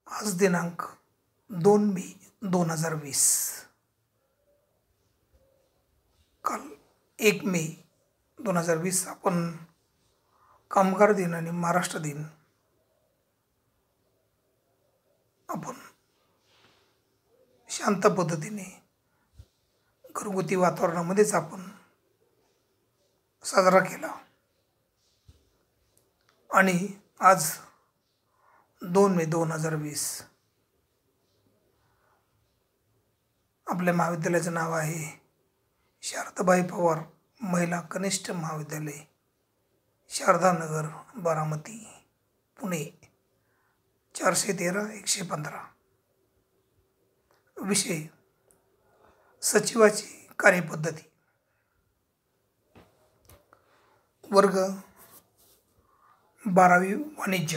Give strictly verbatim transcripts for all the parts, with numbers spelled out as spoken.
आज दिनांक दोन मे दोन हजार वीस. काल एक मे दोन हजार वीस आपण कामगार दिन आणि महाराष्ट्र दिन आपण शांत पद्धतीने घरगुती वातावरणामध्येच आपण साजरा केला. आणि आज दोन मे दोन हजार वीस आपल्या महाविद्यालयाचं नाव आहे शारदाबाई पवार महिला कनिष्ठ महाविद्यालय, शारदानगर, बारामती, पुणे चारशे तेरा एकशे पंधरा. विषय सचिवाची कार्यपद्धती. वर्ग बारावी वाणिज्य.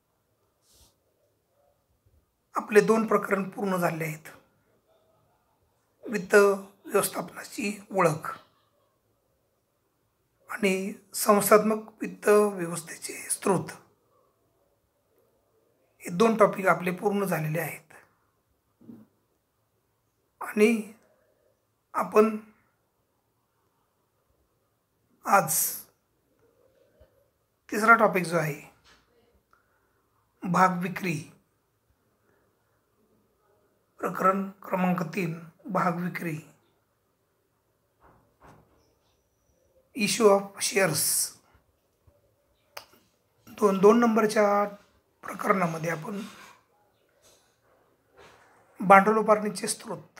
आपले दोन प्रकरण पूर्ण झाले आहेत. वित्त व्यवस्थापनाची ओळख आणि संस्थात्मक वित्त व्यवस्थेचे स्रोत हे दोन टॉपिक आपले पूर्ण झालेले आहेत. आणि आपण आज तिसरा टॉपिक जो आहे भाग विक्री, प्रकरण क्रमांक तीन भाग विक्री, इश्यू ऑफ शेअर्स. दोन दोन नंबरच्या प्रकरणामध्ये आपण भांडवल उभारणीचे स्रोत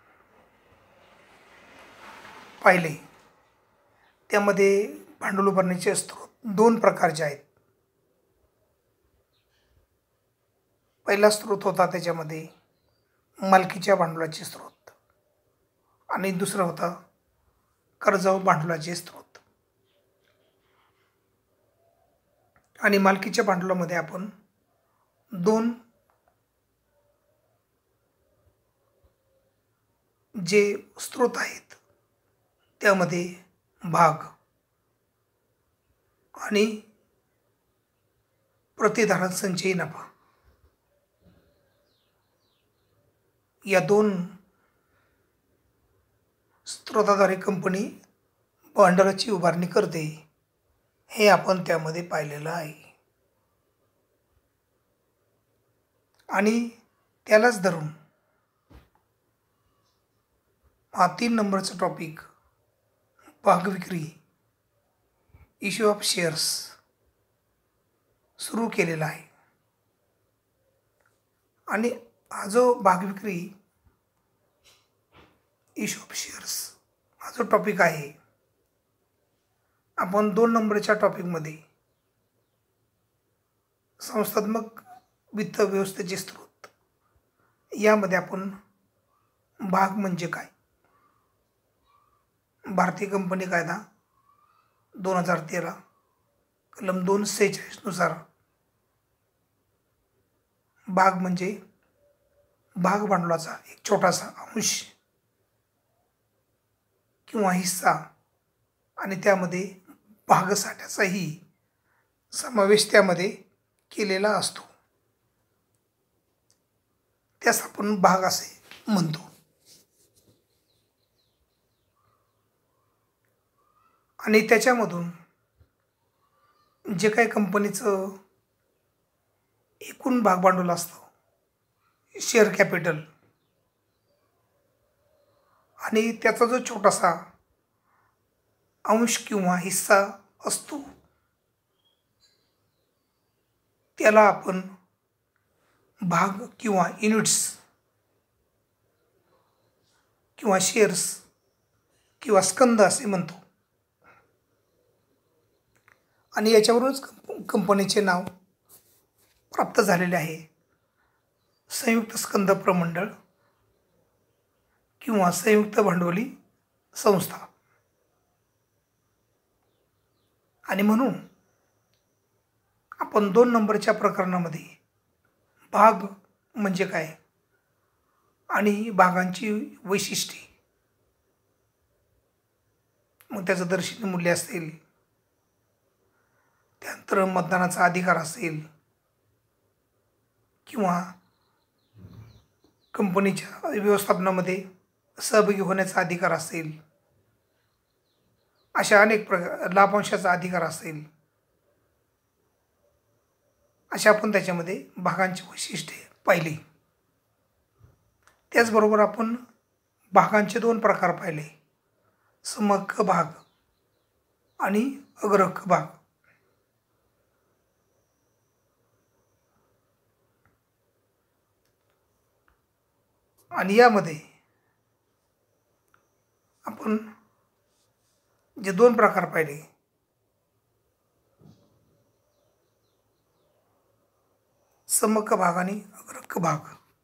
पाहिले. त्यामध्ये भांडवल उभारणीचे स्रोत दोन प्रकारचे आहेत. पहिला स्रोत होता त्याच्यामध्ये मालकीच्या भांडवलाचे स्रोत आणि दुसरा होता कर्जाऊ भांडवलाचे स्रोत. आणि मालकीच्या भांडवलामध्ये आपण दोन जे स्रोत आहेत त्यामध्ये भाग आणि प्रतिधारण संचयी नफा या दोन स्रोताद्वारे कंपनी भांडवलाची उभारणी करते हे आपण त्यामध्ये पाहिलेलं आहे. आणि त्यालाच धरून हा तीन नंबरचा टॉपिक भाग विक्री, इश्यू ऑफ शेअर्स सुरू केलेला आहे. आणि हा जो भाग विक्री, इश्यू ऑफ शेअर्स हा जो टॉपिक आहे, आपण दोन नंबरच्या टॉपिकमध्ये संस्थात्मक वित्त व्यवस्थेचे स्रोत यामध्ये आपण भाग म्हणजे काय, भारतीय कंपनी कायदा दोन हजार तेरा कलम दोन सेहेचाळीस नुसार भाग म्हणजे भाग भांडवलाचा एक छोटासा अंश किंवा हिस्सा आणि त्यामध्ये भागसाठ्याचाही समावेश त्यामध्ये केलेला असतो. त्यास आपण भाग असे म्हणतो. आणि त्याच्यामधून जे काही कंपनीचं एकूण भाग भांडवल असतं, शेअर कॅपिटल, आणि त्याचा जो छोटासा अंश किंवा हिस्सा असतो त्याला आपण भाग किंवा युनिट्स किंवा शेअर्स किंवा स्कंद असे म्हणतो. आणि याच्यावरूनच कंपनीचे नाव प्राप्त झालेले आहे, संयुक्त स्कंद प्रमंडळ किंवा संयुक्त भांडवली संस्था. आणि म्हणून आपण दोन नंबरच्या प्रकरणामध्ये भाग म्हणजे काय आणि भागांची वैशिष्ट्ये, मग त्याचं दर्शनी मूल्य असेल, त्यानंतर मतदानाचा अधिकार असेल किंवा कंपनीच्या व्यवस्थापनामध्ये सहभागी होण्याचा अधिकार असेल, अशा अनेक प्रकार लाभांशाचा अधिकार असेल, अशा आपण त्याच्यामध्ये भागांची वैशिष्ट्ये पाहिली. त्याचबरोबर आपण भागांचे दोन प्रकार पाहिले, समहक्क भाग आणि अग्रहक्क भाग. आणि यामध्ये आपण जे दोन प्रकार पाहिले, समहक्क भाग आणि अग्रहक्क भाग,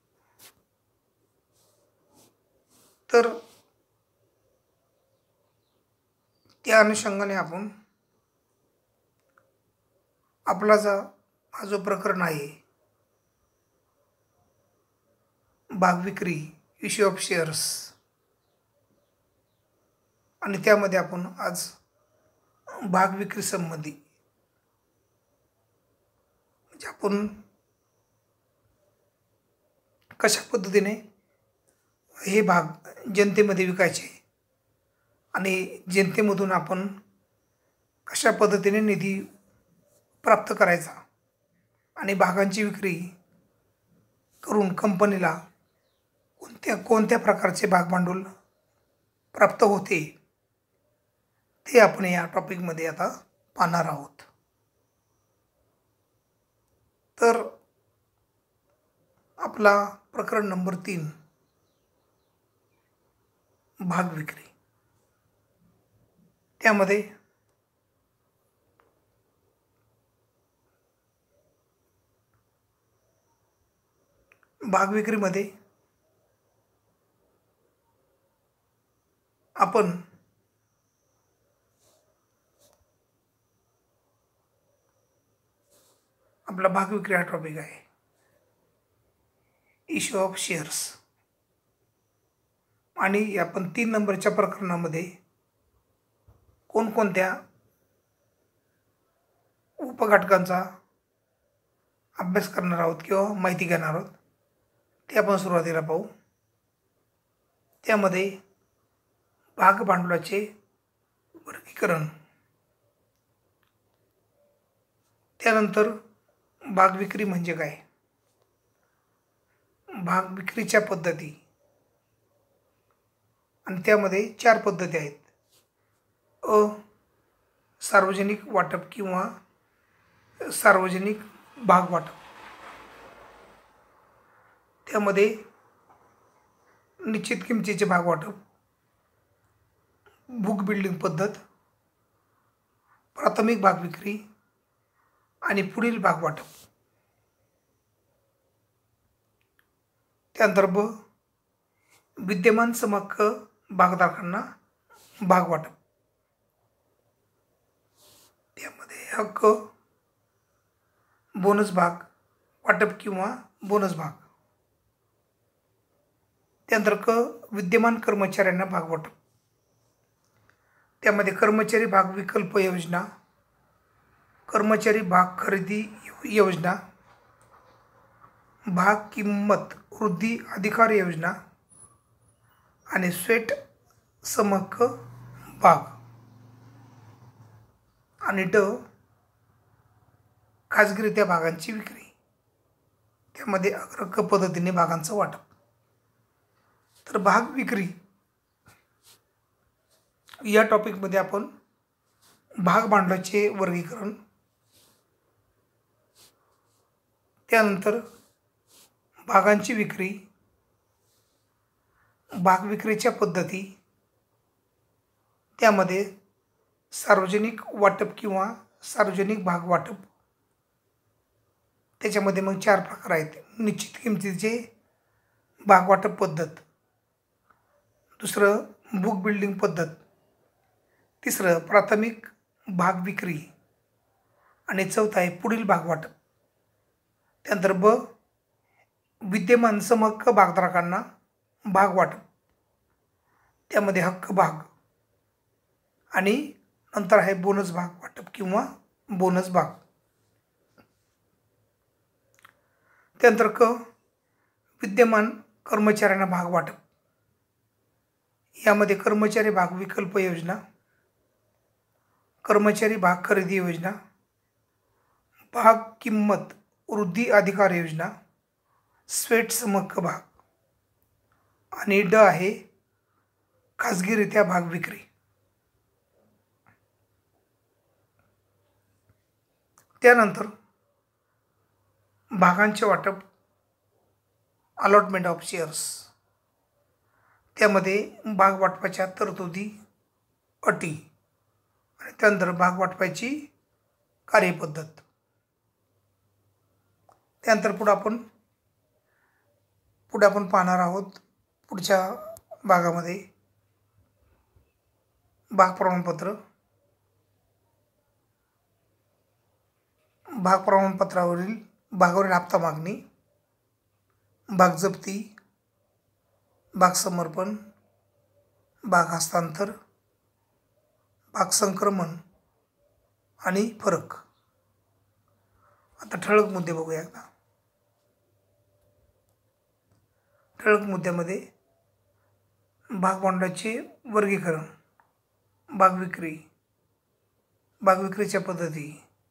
तर त्या अनुषंगाने आपण आपला जो हा जो प्रकरण आहे भाग विक्री, इश्यू ऑफ शेअर्स, आणि त्यामध्ये आपण आज भाग विक्री संबंधी म्हणजे आपण कशा पद्धतीने हे भाग जनतेमध्ये विकायचे आणि जनतेमधून आपण कशा पद्धतीने निधी प्राप्त करायचा आणि भागांची विक्री करून कंपनीला कोणत्या कोणत्या प्रकारचे भाग भांडवल प्राप्त होते, ते आपण या टॉपिकमध्ये आता पाहणार आहोत. तर आपला प्रकरण नंबर तीन, भाग विक्री. त्यामध्ये भाग विक्रीमध्ये आपण आपला भाग विक्री हा टॉपिक आहे, इश्यू ऑफ शेअर्स. आणि आपण तीन नंबरच्या प्रकरणामध्ये कोणकोणत्या उपघटकांचा अभ्यास करणार आहोत किंवा माहिती घेणार आहोत ते आपण सुरुवातीला पाहू. त्यामध्ये भाग भांडवलाचे वर्गीकरण, त्यानंतर भाग विक्री म्हणजे काय, भाग विक्रीच्या पद्धती, आणि त्यामध्ये चार पद्धती आहेत. अ सार्वजनिक वाटप किंवा सार्वजनिक भाग वाटप, त्यामध्ये निश्चित किमतीचे भाग वाटप, बुक बिल्डिंग पद्धत, प्राथमिक भाग विक्री आणि पुढील भाग वाटप. त्यानंतर ब विद्यमान समहक्क भागधारकांना भाग वाटप, त्यामध्ये हक्क, बोनस भाग वाटप किंवा बोनस भाग. त्यानंतर क विद्यमान कर्मचाऱ्यांना भाग वाटप, त्यामध्ये कर्मचारी भाग विकल्प योजना, कर्मचारी भाग खरेदी योजना, भाग किंमत वृद्धी अधिकार योजना आणि स्वेट समहक्क भाग. आणि ड खाजगीरित्या भागांची विक्री, त्यामध्ये अग्रहक्क पद्धतीने भागांचं वाटप. तर भाग विक्री या टॉपिकमध्ये आपण भाग भांडवलाचे वर्गीकरण, त्यानंतर भागांची विक्री, भाग विक्रीच्या पद्धती, त्यामध्ये सार्वजनिक वाटप किंवा सार्वजनिक भाग वाटप, त्याच्यामध्ये मग चार प्रकार आहेत. निश्चित किमतीचे भाग वाटप पद्धत, दुसरं बुक बिल्डिंग पद्धत, तिसरं प्राथमिक भाग विक्री आणि चौथं आहे पुढील भाग वाटप. त्यानंतर ब विद्यमान समहक्क भागधारकांना भाग वाटप, त्यामध्ये हक्क भाग आणि नंतर आहे बोनस भाग वाटप किंवा बोनस भाग. त्यानंतर क विद्यमान कर्मचाऱ्यांना भाग वाटप, यामध्ये कर्मचारी भाग विकल्प योजना, कर्मचारी भाग खरेदी योजना, भाग किंमत वृद्धी अधिकार योजना, स्वेट समहक्क भाग आणि ड आहे खाजगीरित्या भाग विक्री. त्यानंतर भागांचे वाटप, अलॉटमेंट ऑफ शेअर्स, त्यामध्ये भाग वाटपाच्या तरतुदी, अटी आणि त्यानंतर भाग वाटपाची कार्यपद्धत. त्यानंतर पुढे आपण पुढे आपण पाहणार आहोत पुढच्या भागामध्ये भाग प्रमाणपत्र, भाग प्रमाणपत्रावरील भागावरील हप्ता मागणी, भाग जप्ती, भाग समर्पण, भाग हस्तांतर, भाग संक्रमण आणि फरक. आता ठळक मुद्दे बघूया एकदा. ठळक मुद्द्यामध्ये भाग भांडवलाचे वर्गीकरण, भाग विक्री, भाग विक्रीच्या पद्धती,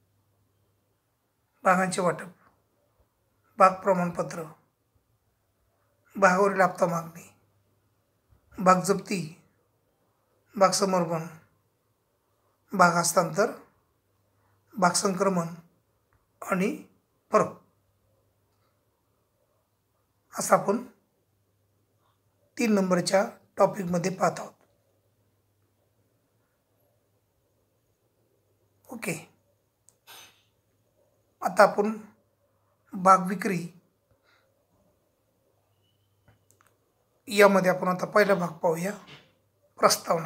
भागांचे वाटप, भाग प्रमाणपत्र, भागावरील हप्ता मागणी, भाग जप्ती, भाग समर्पण, भाग हस्तांतर, भाग संक्रमण आणि फरक, असं आपण तीन नंबरच्या टॉपिकमध्ये पाहत आहोत. ओके, आता आपण भाग विक्री यामध्ये आपण आता पहिला भाग पाहूया, प्रस्तावना.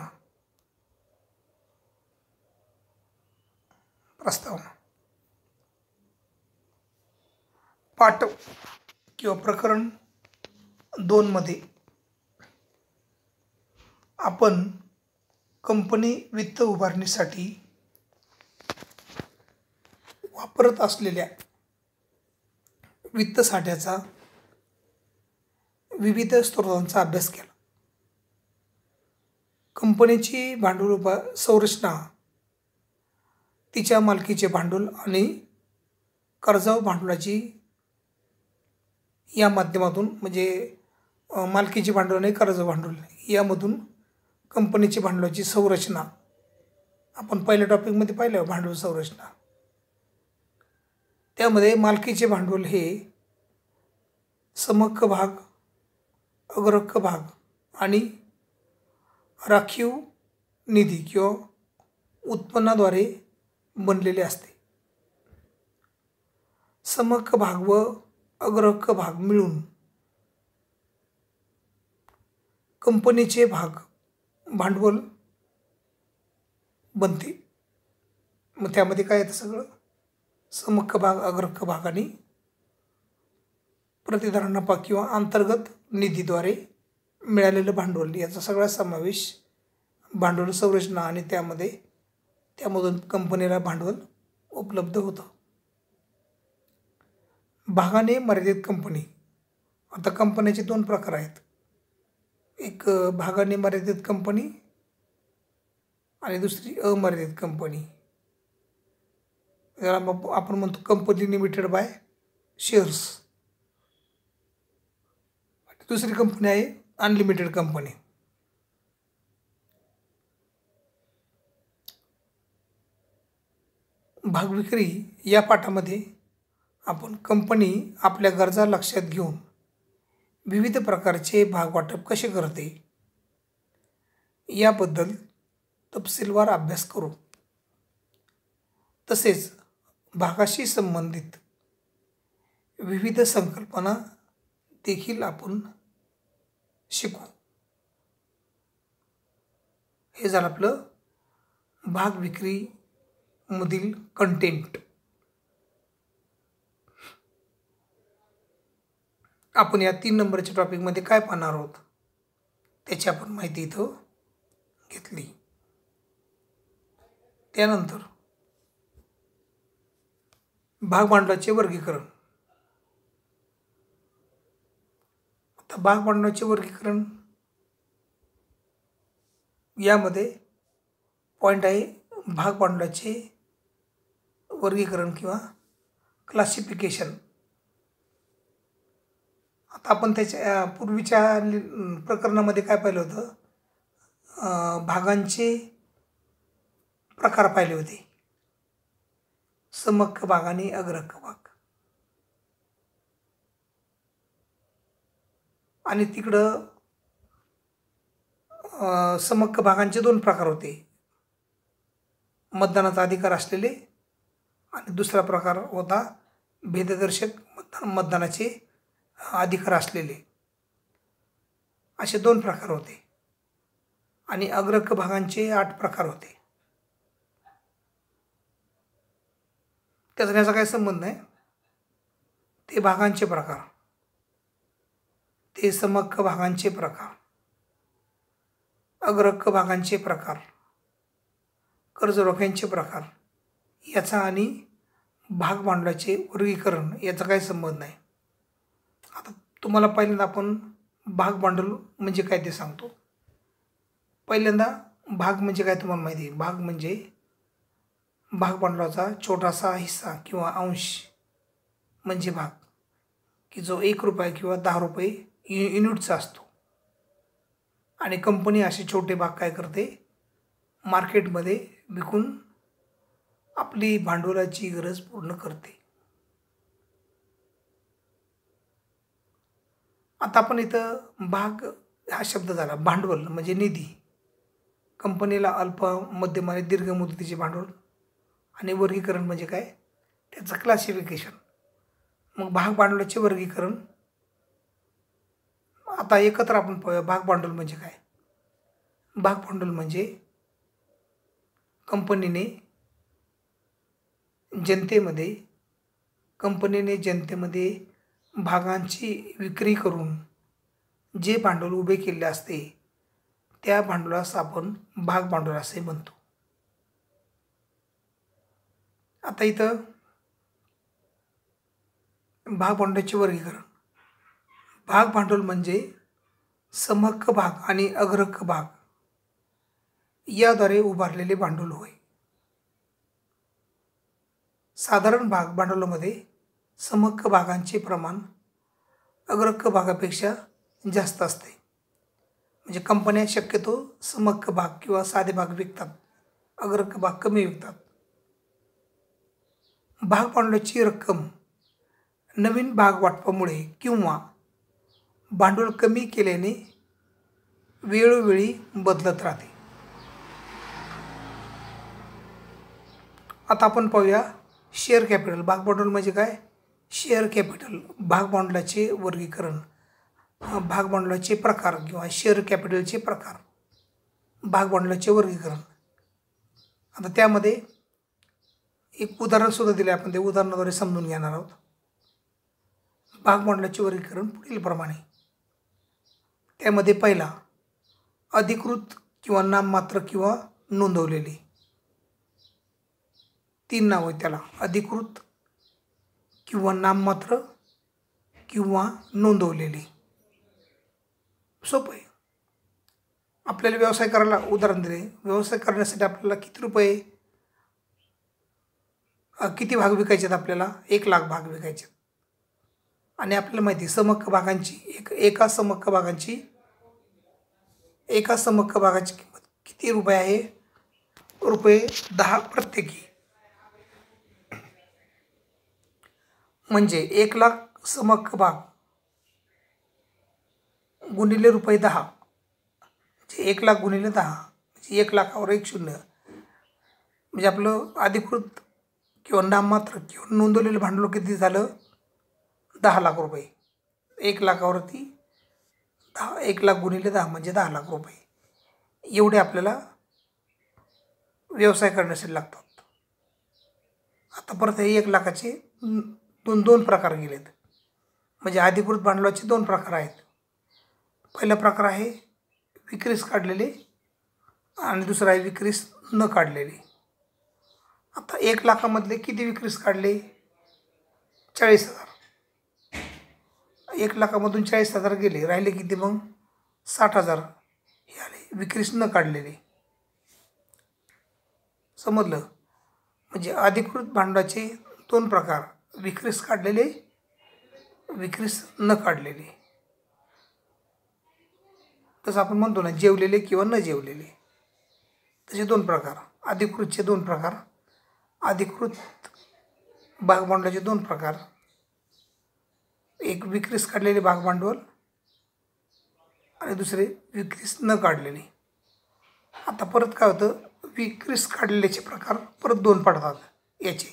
प्रस्तावना पाठ किंवा प्रकरण दोन मध्ये आपण कंपनी वित्त उभारणीसाठी वापरत असलेल्या वित्त साठ्याचा विविध स्रोतांचा अभ्यास केला. कंपनीची भांडवल संरचना, तिच्या मालकीचे भांडवल आणि कर्जाऊ भांडवलाची या माध्यमातून, म्हणजे मालकीचे भांडवल आणि कर्जाऊ भांडवल यामधून कंपनीची भांडवलाची संरचना आपण पहिल्या टॉपिकमध्ये पाहिलं, भांडवल संरचना. त्यामध्ये मालकीचे भांडवल हे समहक्क भाग, अग्रहक्क भाग आणि राखीव निधी किंवा उत्पन्नाद्वारे बनलेले असते. समहक्क भाग व अग्रहक्क भाग मिळून कंपनीचे भाग भांडवल बनते. मग त्यामध्ये काय येतं सगळं, समहक्क भाग, अग्रहक्क भाग आणि प्रतिधारण नफा किंवा अंतर्गत निधीद्वारे मिळालेलं भांडवल याचा सगळा समावेश भांडवल संरचना आणि त्यामध्ये त्यामधून कंपनीला भांडवल उपलब्ध होतं. भागाने मर्यादित कंपनी, आता कंपन्याचे दोन प्रकार आहेत, एक भागाने मर्यादित कंपनी आणि दुसरी अमर्यादित कंपनी. याला आपण म्हणतो कंपनी लिमिटेड बाय शेअर्स. दुसरी कंपनी आहे अनलिमिटेड कंपनी. भाग विक्री या पाठामध्ये आपण कंपनी आपल्या गरजा लक्षात घेऊन विविध प्रकारचे भाग वाटप कसे करते याबद्दल तपशीलवार अभ्यास करू. तसेच भागाशी संबंधित विविध संकल्पना देखील आपण शिकू. हे झालं आपलं भाग विक्री मधील कंटेंट. आपण या तीन नंबरच्या टॉपिकमध्ये काय पाहणार आहोत त्याची आपण माहिती इथं घेतली. त्यानंतर भाग भांडवलाचे वर्गीकरण. आता भाग भांडवलाचे वर्गीकरण यामध्ये पॉईंट आहे भाग भांडवलाचे वर्गीकरण किंवा क्लासिफिकेशन. आता आपण त्याच्या पूर्वीच्या प्रकरणामध्ये काय पाहिलं होतं, भागांचे प्रकार पाहिले होते, समहक्क भाग आणि अग्रहक्क भाग. आणि तिकडं समहक्क भागांचे दोन प्रकार होते, मतदानाचा अधिकार असलेले आणि दुसरा प्रकार होता भेददर्शक मतदान मतदानाचे अधिकार असलेले. असे दोन प्रकार होते. आणि अग्रहक्क भागांचे आठ प्रकार होते. त्याचा त्याचा काही संबंध नाही. ते भागांचे प्रकार, ते समहक्क भागांचे प्रकार, अग्रहक्क भागांचे प्रकार, कर्ज रोख्यांचे प्रकार याचा आणि भाग भांडवलाचे वर्गीकरण याचा काही संबंध नाही. आता तुम्हाला पहिल्यांदा आपण भाग भांडवल म्हणजे काय ते सांगतो. पहिल्यांदा भाग म्हणजे काय तुम्हाला माहिती आहे. भाग म्हणजे भाग भांडवलाचा छोटासा हिस्सा किंवा अंश म्हणजे भाग, की जो एक रुपया किंवा दहा रुपये यु युनिटचा असतो. आणि कंपनी असे छोटे भाग काय करते, मार्केटमध्ये विकून आपली भांडवलाची गरज पूर्ण करते. आता आपण इथं भाग हा शब्द झाला. भांडवल म्हणजे निधी, कंपनीला अल्प मध्यम आणि दीर्घ मुदतीचे भांडवल. आणि वर्गीकरण म्हणजे काय, त्याचं क्लासिफिकेशन. मग भाग भांडवलाचे वर्गीकरण आता एकत्र आपण पाहूया. भाग भांडवल म्हणजे काय. भाग भांडवल म्हणजे कंपनीने जनतेमध्ये कंपनीने जनतेमध्ये भागांची विक्री करून जे भांडवल उभे केले असते त्या भांडवलास आपण भाग भांडवल असे म्हणतो. आता इथं भाग भांडवलाचे वर्गीकरण. भाग भांडवल म्हणजे समहक्क भाग आणि अग्रहक्क भाग याद्वारे उभारलेले भांडवल होय. साधारण भाग भांडवलामध्ये समहक्क भागांचे प्रमाण अग्रहक्क भागापेक्षा जास्त असते. म्हणजे कंपन्या शक्यतो समहक्क भाग किंवा साधे भाग विकतात, अग्रहक्क भाग कमी विकतात. भाग भांडवलाची रक्कम नवीन भाग वाटपामुळे किंवा भांडवल कमी केल्याने वेळोवेळी बदलत राहते. आता आपण पाहूया शेअर कॅपिटल. भाग भांडवल म्हणजे काय, शेअर कॅपिटल. भाग भांडवलाचे वर्गीकरण, भाग भांडवलाचे प्रकार किंवा शेअर कॅपिटलचे प्रकार, भाग भांडवलाचे वर्गीकरण. आता त्यामध्ये एक उदाहरणसुद्धा दिले, आपण ते उदाहरणाद्वारे समजून घेणार आहोत. भाग भांडवलाचे वर्गीकरण पुढीलप्रमाणे. त्यामध्ये पहिला अधिकृत किंवा नाममात्र किंवा नोंदवलेले. तीन नाव आहेत त्याला, अधिकृत किंवा नाममात्र किंवा नोंदवलेले. सोपं आहे. आपल्याला व्यवसाय करायला उदाहरण दिले. व्यवसाय करण्यासाठी आपल्याला किती रुपये किती भाग विकायचे आहेत, आपल्याला एक लाख भाग विकायचे. आणि आपल्याला माहिती आहे समहक्क भागांची एक एका समहक्क भागांची एका समहक्क भागाची किंमत किती रुपये आहे, रुपये दहा प्रत्येकी. म्हणजे एक लाख समहक्क भाग गुणिले रुपये दहा, म्हणजे एक लाख गुणिले दहा म्हणजे एक लाखावर एक शून्य. म्हणजे आपलं अधिकृत किंवा नाममात्र किंवा नोंदवलेलं भांडवल किती झालं, दहा लाख रुपये. एक लाखावरती दहा, एक लाख गुणिले दहा म्हणजे दहा लाख रुपये. एवढे आपल्याला व्यवसाय करण्यासाठी लागतात. आता परत हे एक लाखाचे दोन दोन प्रकार गेलेत. म्हणजे अधिकृत भांडवलाचे दोन प्रकार आहेत. पहिला प्रकार आहे विक्रीस काढलेले आणि दुसरा आहे विक्रीस न काढलेले. आता एक लाखामधले किती विक्रीस काढले, चाळीस हजार. एक लाखामधून चाळीस हजार गेले, राहिले किती मग? साठ हजार हे आले विक्रीस न काढलेले. समजलं? म्हणजे अधिकृत भांडवलाचे दोन प्रकार, विक्रीस काढलेले, विक्रीस न काढलेले. तसं आपण म्हणतो ना, जेवलेले किंवा न जेवलेले, तसे दोन प्रकार. अधिकृतचे दोन प्रकार, अधिकृत भाग भांडवलाचे दोन प्रकार. एक विक्रीस काढलेले भाग भांडवल आणि दुसरे विक्रीस न काढलेले. आता परत काय होतं, विक्रीस काढलेल्याचे प्रकार परत दोन पडतात. याचे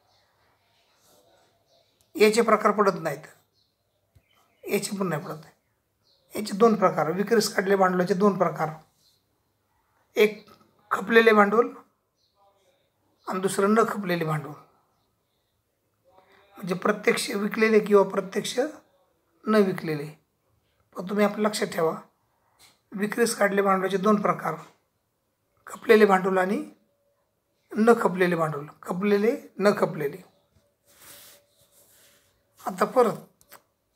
याचे प्रकार पडत नाहीत, याचे पण नाही पडत. याचे दोन प्रकार, विक्रीस काढलेले भांडवलाचे दोन प्रकार. एक खपलेले भांडवल आणि दुसरं न खपलेले भांडवल. म्हणजे प्रत्यक्ष विकलेले किंवा प्रत्यक्ष न विकलेले. पण तुम्ही आपल्या लक्षात ठेवा, विक्रीस काढलेले भांडवलाचे दोन प्रकार, खपलेले भांडवल आणि न खपलेले भांडवल. खपलेले, न खपलेले. आता परत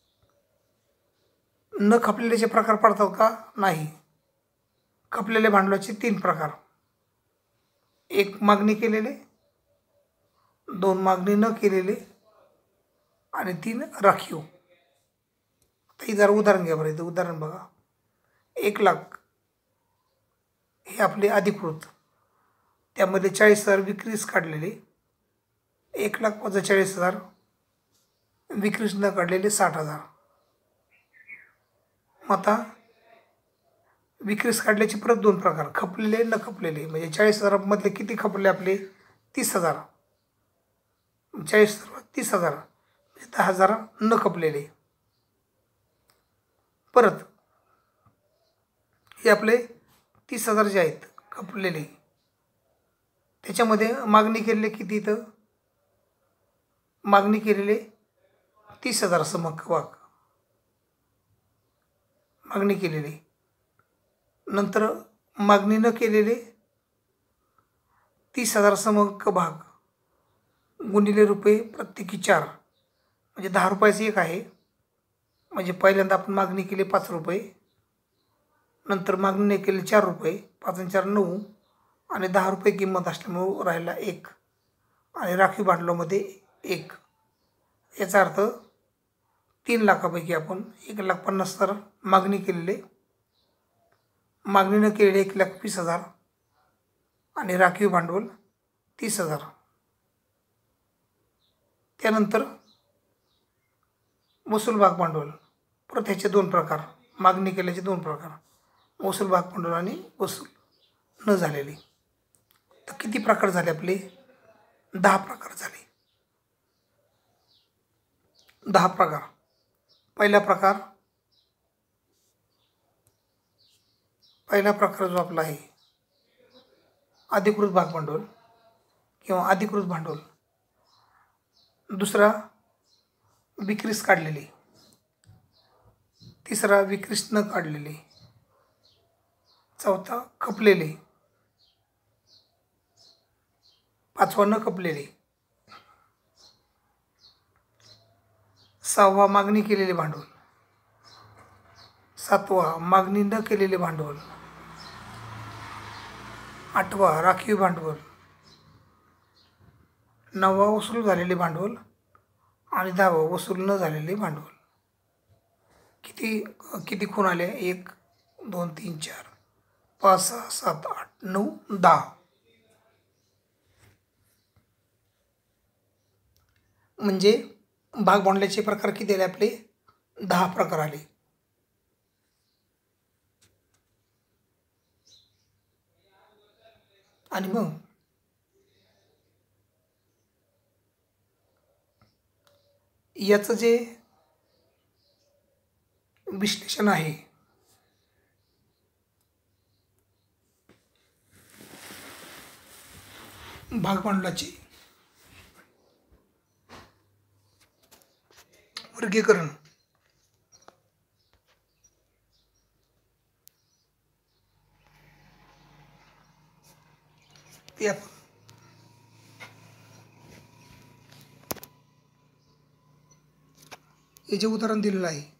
न खपलेल्याचे प्रकार पडतात का? नाही. खपलेल्या भांडवलाचे तीन प्रकार, एक मागणी केलेले, दोन मागणी न केलेले आणि तीन राखीव. आता जरा उदाहरण घ्या बरं. इथं उदाहरण बघा. एक लाख हे आपले अधिकृत, त्यामध्ये चाळीस हजार विक्रीस काढलेले, एक लाख वजा चाळीस हजार विक्रीस न काढलेले साठ हजार. मग आता विक्रीस काढल्याचे परत दोन प्रकार, खपलेले, न खपलेले. म्हणजे चाळीस हजारामधले किती खपले आपले? तीस हजार. चाळीस हजार तीस हजार म्हणजे दहा हजार न खपलेले. परत हे आपले तीस हजार जे आहेत खपलेले, त्याच्यामध्ये मागणी केलेले किती? तर मागणी केलेले तीस हजार समक वाघ मागणी केलेली. नंतर मागणी न केलेले तीस हजार समक भाग गुणिले रुपये प्रत्येकी चार, म्हणजे दहा रुपयाचं एक आहे. म्हणजे पहिल्यांदा आपण मागणी केली पाच रुपये, नंतर मागणी नाही केली चार रुपये, पाच आणि चार नऊ, आणि दहा रुपये किंमत असल्यामुळे राहिला एक, आणि राखीव भांडवलामध्ये एक. याचा अर्थ तीन लाखापैकी आपण एक लाख पन्नास हजार मागणी केलेले, मागणी न केलेले एक लाख वीस हजार आणि राखीव भांडवल तीस हजार. त्यानंतर वसूल भाग भांडवल, परत ह्याचे दोन प्रकार, मागणी केल्याचे दोन प्रकार, वसूल भाग भांडवल आणि वसूल न झालेले. तर किती प्रकार झाले आपले? दहा प्रकार झाले. दहा प्रकार. पहिला प्रकार पहिला प्रकार जो आपला आहे अधिकृत भाग भांडवल किंवा अधिकृत भांडवल. दुसरा विक्रीस काढलेले. तिसरा विक्रीस न काढलेले. चौथा खपलेले. पाचवा न खपलेले. सहावा मागणी केलेले भांडवल. सातवा मागणी न केलेले भांडवल. आठवा राखीव भांडवल. नववा वसूल झालेले भांडवल आणि दहावा वसूल न झालेले भांडवल. किती किती खूण आले? एक दोन तीन चार पाच सहा सात आठ नऊ दहा. म्हणजे भाग भांडवलाचे प्रकार किती आले आपले? दहा प्रकार आले. आणि मग याचं जे विश्लेषण आहे भाग भांडवलाचे वर्गीकरण ते आपण हे जे उदाहरण दिलेलं आहे